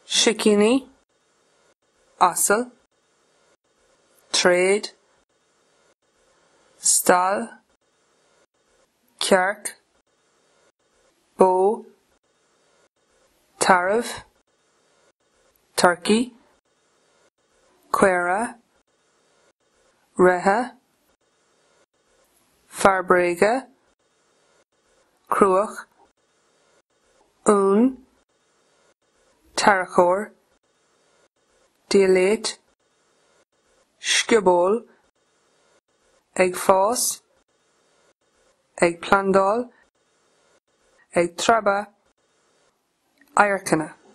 Shikini, Asal, Trade, Stal, Kjark, Bow, Tariff, Turkey, Quera, Reha, Farbrega, Cruach, Un, Tarachor, Dialate, Skibol, Ag Foss, Ag Plandal, Ag Traba, Ayarkana.